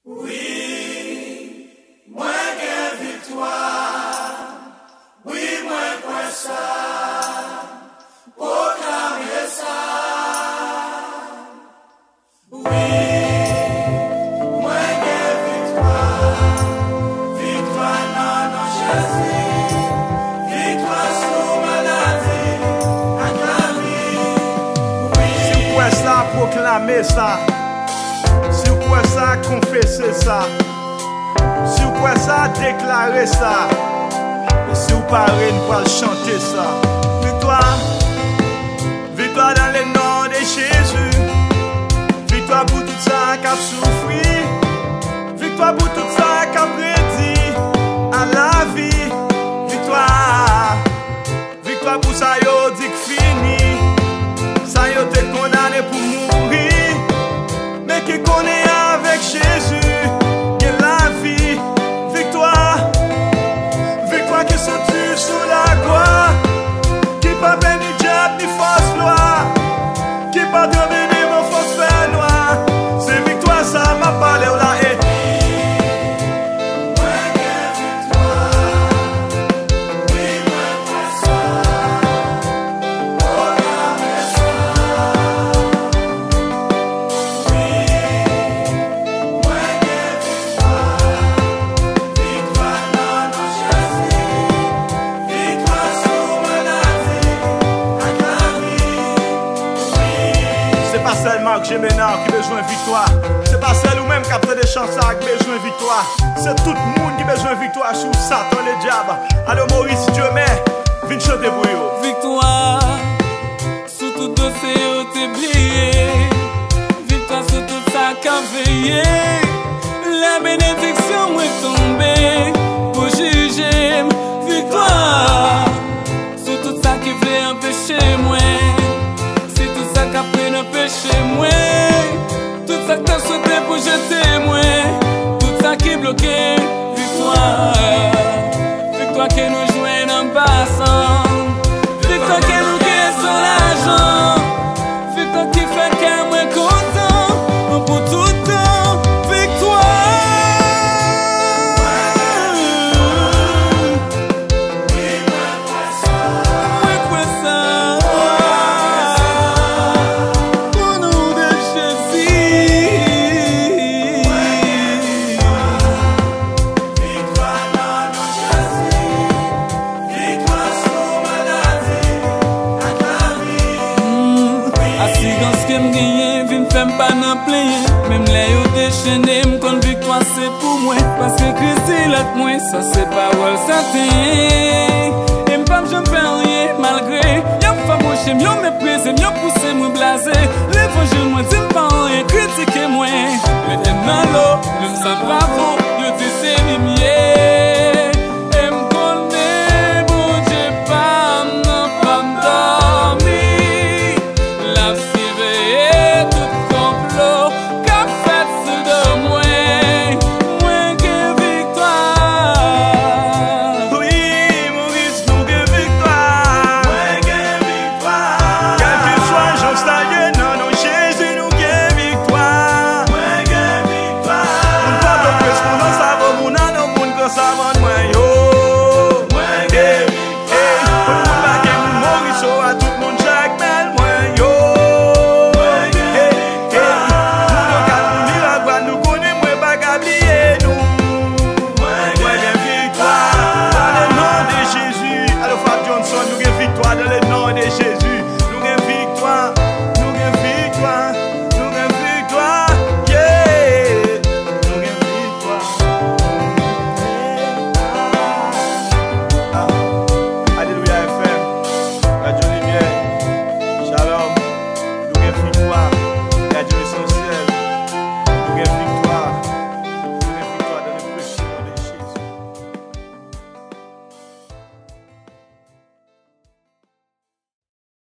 Oui, moi gagne victoire. Oui, moi crois ça. Proclamer ça. Oui, moi gagne victoire. Victoire dans Jésus. Victoire sur maladie. Acclamer. Oui. Si vous croyez ça, proclamez ça. Si vous croyez ça, confessez ça. Si vous croyez ça, déclarez ça. Et si vous parlez, nous allons chanter ça. Victoire, victoire dans le nom de Jésus. Victoire pour tout ça qui a souffert. Victoire pour tout ça qui a prédit à la vie. Victoire, victoire pour ça, yo dit que fini. Ça, yo te condamné pour mourir. Mais qui connaît avec Jésus, il y a la vie, victoire, victoire qui se tue sous la gloire, qui pas béni diable ni fausse loi, qui pas béni mon fausse fer noir, c'est victoire ça m'a parlé ou la haine. C'est pas seulement que j'ai maintenant qui besoin de victoire. C'est pas celle ou même qui a fait des chansons qui besoin de victoire. C'est tout le monde qui besoin de victoire sur Satan le diable. Alors Maurice, si Dieu met, viens chanter pour eux. Victoire, sous tout dossier t'es oublié. Victoire sur tout ça qu'a veillé. La bénédiction est tombée pour juger. Victoire, sur tout ça qui veut empêcher moi. Qu'après ne péché moi, tout ça que t'as sauté pour jeter moi, tout ça qui est bloqué, victoire, victoire qui nous joigne en passant, victoire qui nous guette sur l'argent, victoire qui fait qu'elle moi content, pour tout le temps, victoire. Femme pas n'en plaire, même les ou déchaîné, m'con victoire c'est pour moi. Parce que Christ il est moi, ça c'est parole certain. Et m'pam j'en fais rien malgré. Y'a pas moi chez m'y'a méprisé, m'y'a poussé, m'y'a blasé. L'évangile moi dit m'pas rien, critiquez moi. Mais dans l'eau, je me sens pas bon.